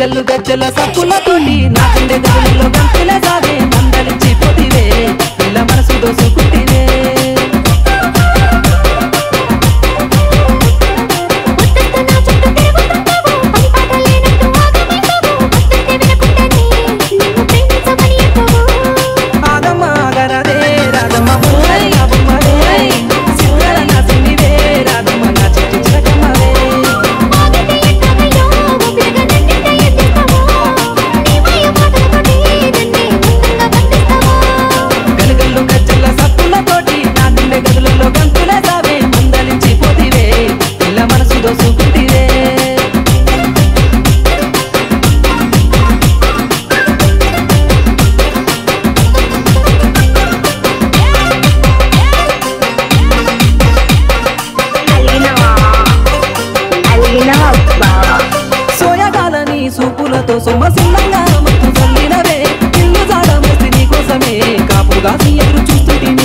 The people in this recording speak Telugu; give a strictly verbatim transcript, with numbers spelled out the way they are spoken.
గల్లు గజ్జల సప్పులతోటి నా గుండె గదులలో గంతులే సాగే మందలించి పోతివే పిల్ల మనసు దోసుకుంటివే సోయగాలని సూపులతో సొమ్మసిల్లంగా మత్తు చల్లినవే ఇల్లు జాడ మస్తి నీ కోసమే కాపుగా ఎదురు చూస్తుంటే